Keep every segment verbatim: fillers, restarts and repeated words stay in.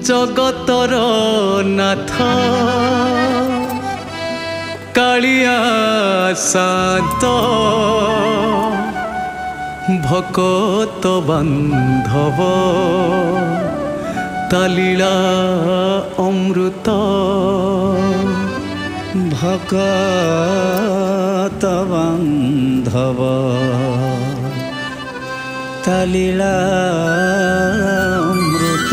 जगतर नाथ कालिया शांत भकत बांधव तालीला अमृत भकत बांधव तालीला अमृत।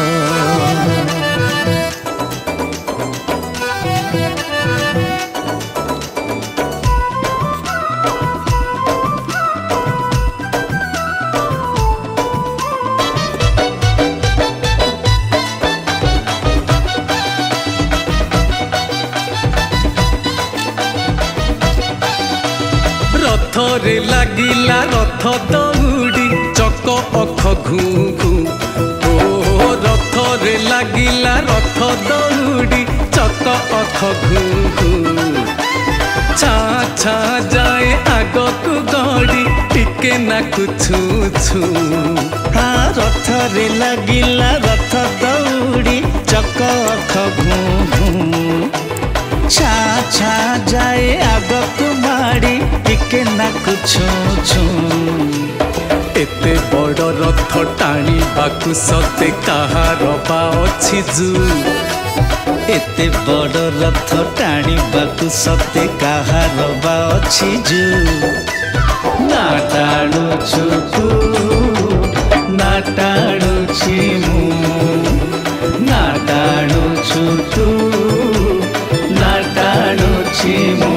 रथरे लागिला रथ दौड़ी चक अख घू घू ओ रथरे लागिला रथ दौड़ी चक अख घू घू छा छा जाए आगकु गड़ी टिके नाकु छू छू। हाँ रथरे लागिला रथ दौड़ी चक अख घू घू छा छा जाए आगकु माड़ी टिके नाकु छू छू। एते बड़ रथ टाणी बाकु सते कहार बा अछि जू एते बड़ रथ टाणी बाकु सते कहार बा अछि जू। ना टाणु छु तू ना टाणु छि मु ना टाणु छु तू ना टाणु छि मु।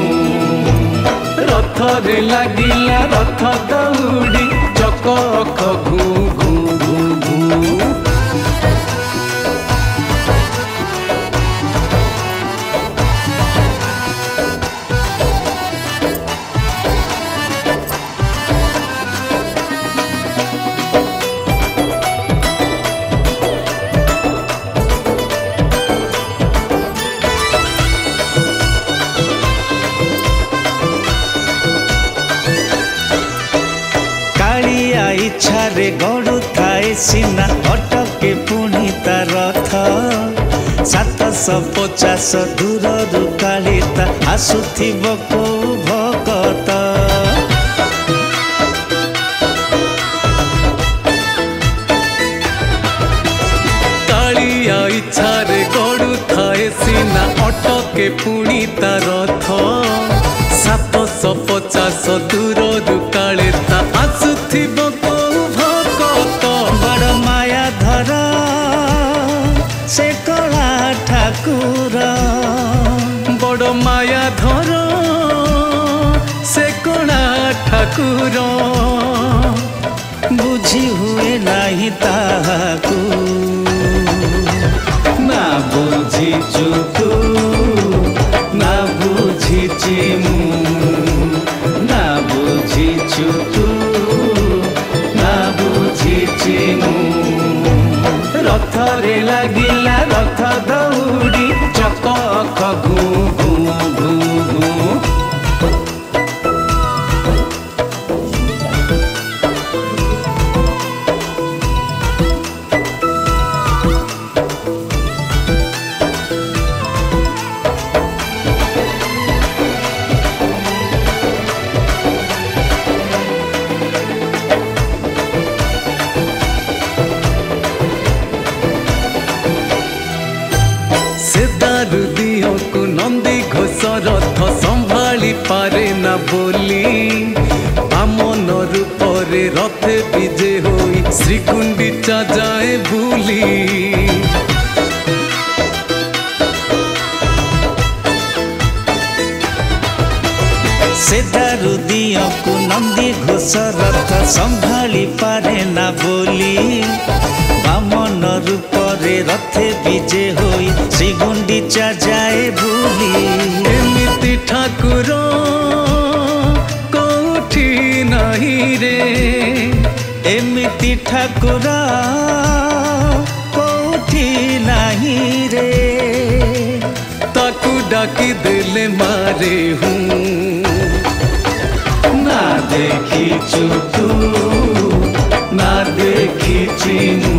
रथरे लागिला रथ दौड़ी चक अख घू घू घू घू। इच्छारे गड़ु थाए सीना अटके पुणी ता रथ सात सौ पचास दूर रु कालिता आसुथिब को भकत। कालिया इच्छारे गड़ु थाए सीना अटके पुणी ता रथ सात सौ पचास दूर रु कालिता आसुथिब से कला ठाकुर बड़ माया धर से कला ठाकुर बुझी हुए नहीं ताकू ना बुझीचु तू ना बुझीची मु ना बुझीचु तू ना बुझीची मु। रथरे लागिला रथ दौड़ी चक अख घू घू घू घू। को नंदी घोष रथ संभाली पारे ना बोली बामन रूपरे रथ विजे होई श्रीकुंडिचा जाए भूली। से दारु दियो को नंदी घोष रथ संभाली पारे ना बोली बामन रूपरे रथ विजे होई श्री गुंडीचा जाए भूली। एमिति ठाकुर कोठी नहीं रे एमिति ठाकुर कोठी नहीं रे ताकू डाकी देले मारे हूँ ना देखी चु तू ना देखी चिन्ह